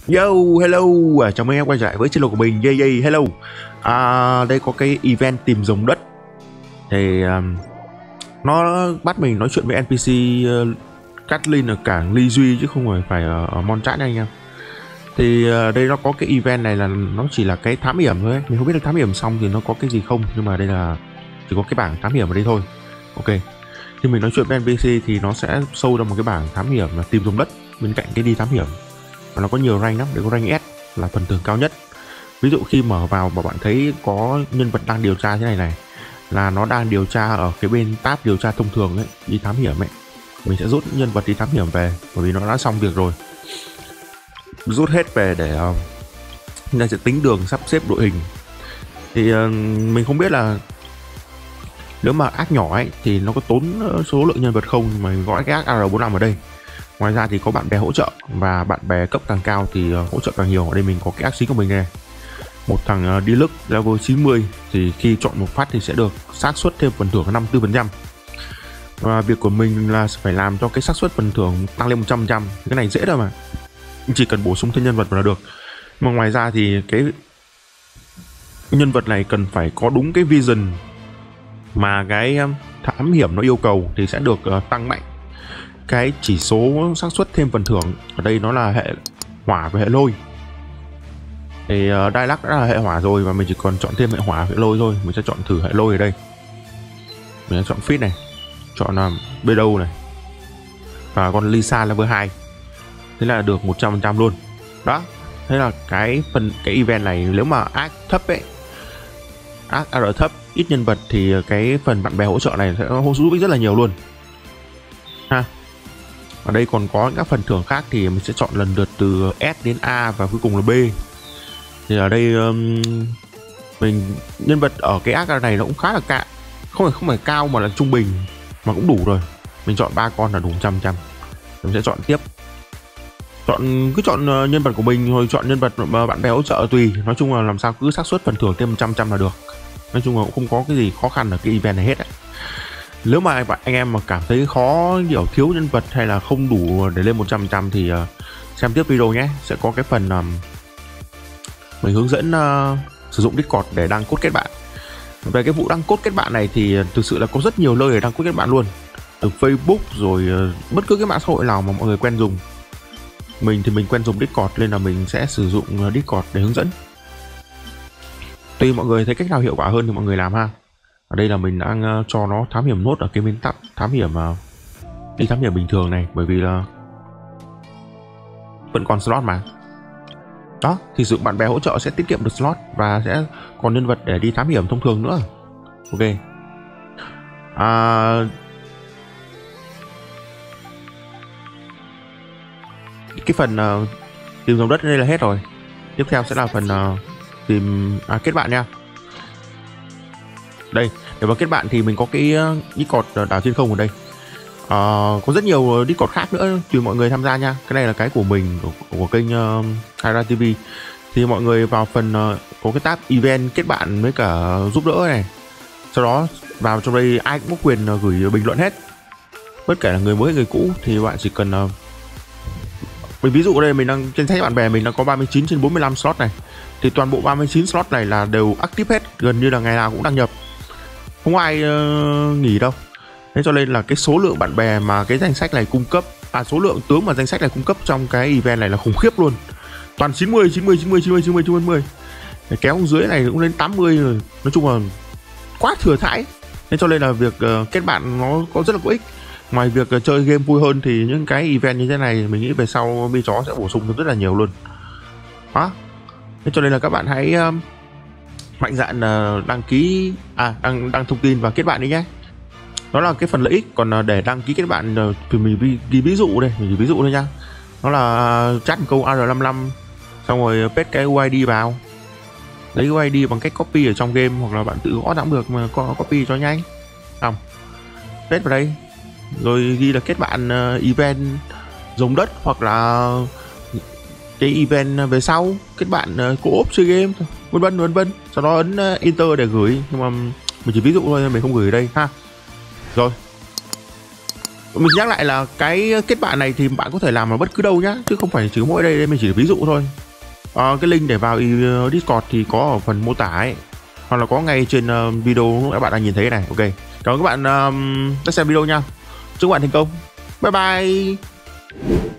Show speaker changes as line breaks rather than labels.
Yo, hello, chào mừng em quay trở lại với channel của mình. Yeah, yeah, hello. Đây có cái event tìm rồng đất. Thì nó bắt mình nói chuyện với NPC Kathleen ở cảng Ly Duy chứ không phải ở Mon Chat nha anh em. Thì đây nó có cái event này là nó chỉ là cái thám hiểm thôi ấy. Mình không biết là thám hiểm xong thì nó có cái gì không, nhưng mà đây là chỉ có cái bảng thám hiểm ở đây thôi. Ok. Khi mình nói chuyện với NPC thì nó sẽ show ra một cái bảng thám hiểm là tìm rồng đất bên cạnh cái đi thám hiểm. Và nó có nhiều rank lắm, để có rank S là phần thưởng cao nhất. Ví dụ khi mở vào mà bạn thấy có nhân vật đang điều tra thế này này, là nó đang điều tra ở cái bên tab điều tra thông thường ấy, đi thám hiểm ấy, mình sẽ rút nhân vật đi thám hiểm về, bởi vì nó đã xong việc rồi, rút hết về để chúng ta sẽ tính đường sắp xếp đội hình. Thì mình không biết là nếu mà ác nhỏ ấy thì nó có tốn số lượng nhân vật không, mà mình gọi cái ác R45 ở đây. Ngoài ra thì có bạn bè hỗ trợ, và bạn bè cấp càng cao thì hỗ trợ càng nhiều. Ở đây mình có cái ác xí của mình này, một thằng Deluxe level 90, thì khi chọn một phát thì sẽ được xác suất thêm phần thưởng 54%. Và việc của mình là phải làm cho cái xác suất phần thưởng tăng lên 100%. Cái này dễ thôi mà, chỉ cần bổ sung thêm nhân vật là được. Mà ngoài ra thì cái nhân vật này cần phải có đúng cái vision mà cái thám hiểm nó yêu cầu thì sẽ được tăng mạnh cái chỉ số xác suất thêm phần thưởng. Ở đây nó là hệ hỏa và hệ lôi, thì Dialux đã là hệ hỏa rồi, và mình chỉ còn chọn thêm hệ hỏa hệ lôi thôi. Mình sẽ chọn thử hệ lôi ở đây, mình sẽ chọn fit này, chọn Bedow này, và con Lisa level 2, thế là được 100% luôn đó. Thế là cái event này nếu mà ác thấp ấy, ác R thấp ít nhân vật thì cái phần bạn bè hỗ trợ này sẽ giúp ích rất là nhiều luôn ha. Ở đây còn có các phần thưởng khác thì mình sẽ chọn lần lượt từ S đến A và cuối cùng là B. Thì ở đây mình nhân vật ở cái ác này nó cũng khá là cao, không phải cao mà là trung bình, mà cũng đủ rồi. Mình chọn 3 con là đủ 100%. Mình sẽ chọn tiếp, cứ chọn nhân vật của mình, rồi chọn nhân vật mà bạn bè hỗ trợ tùy. Nói chung là làm sao cứ xác suất phần thưởng thêm 100% là được. Nói chung là cũng không có cái gì khó khăn ở cái event này hết ấy. Nếu mà anh em mà cảm thấy khó, kiểu thiếu nhân vật hay là không đủ để lên 100% thì xem tiếp video nhé. Sẽ có cái phần mình hướng dẫn sử dụng Discord để đăng code kết bạn. Về cái vụ đăng code kết bạn này thì thực sự là có rất nhiều nơi để đăng code kết bạn luôn, từ Facebook rồi bất cứ cái mạng xã hội nào mà mọi người quen dùng. Mình thì mình quen dùng Discord nên là mình sẽ sử dụng Discord để hướng dẫn. Tùy mọi người thấy cách nào hiệu quả hơn thì mọi người làm ha. Ở đây là mình đang cho nó thám hiểm nốt ở cái bên tab thám hiểm đi thám hiểm bình thường này, bởi vì là vẫn còn slot mà. Đó, thì sự bạn bè hỗ trợ sẽ tiết kiệm được slot và sẽ còn nhân vật để đi thám hiểm thông thường nữa. Ok. Cái phần tìm dòng đất đây là hết rồi. Tiếp theo sẽ là phần tìm kết bạn nha. Đây, để vào kết bạn thì mình có cái Discord đảo trên không ở đây. Có rất nhiều Discord khác nữa tùy mọi người tham gia nha. Cái này là cái của mình, của kênh Kaira TV. Thì mọi người vào phần có cái tab event kết bạn với cả giúp đỡ này. Sau đó vào trong đây ai cũng có quyền gửi bình luận hết, bất kể là người mới hay người cũ. Thì bạn chỉ cần mình ví dụ ở đây mình đang trên sách bạn bè mình đang có 39 trên 45 slot này, thì toàn bộ 39 slot này là đều active hết, gần như là ngày nào cũng đăng nhập, không ai nghỉ đâu. Thế cho nên là cái số lượng bạn bè mà cái danh sách này cung cấp, số lượng tướng mà danh sách này cung cấp trong cái event này là khủng khiếp luôn. Toàn 90, 90, 90, 90, 90, 90, 90. Kéo dưới này cũng lên 80 rồi. Nói chung là quá thừa thãi. Thế cho nên là việc kết bạn nó có rất là có ích. Ngoài việc chơi game vui hơn thì những cái event như thế này mình nghĩ về sau Mi Chó sẽ bổ sung rất là nhiều luôn. Đó. Thế cho nên là các bạn hãy mạnh dạn đăng ký, đăng thông tin và kết bạn đi nhé. Đó là cái phần lợi ích. Còn để đăng ký kết bạn thì mình ghi ví dụ đây, mình ghi ví dụ thôi nha. Nó là chat một câu R55, xong rồi paste cái UID vào, lấy UID bằng cách copy ở trong game, hoặc là bạn tự gõ cũng được mà copy cho nhanh. Xong paste vào đây, rồi ghi là kết bạn event rồng đất, hoặc là cái event về sau kết bạn co-op chơi game, vân vân. Sau đó ấn enter để gửi, nhưng mà mình chỉ ví dụ thôi, mình không gửi ở đây ha. Rồi Mình nhắc lại là cái kết bạn này thì bạn có thể làm ở bất cứ đâu nhá, chứ không phải chỉ mỗi đây mình chỉ ví dụ thôi. Cái link để vào Discord thì có ở phần mô tả ấy, hoặc là có ngay trên video các bạn đang nhìn thấy này. Ok, cảm ơn các bạn đã xem video nha, chúc bạn thành công, bye bye.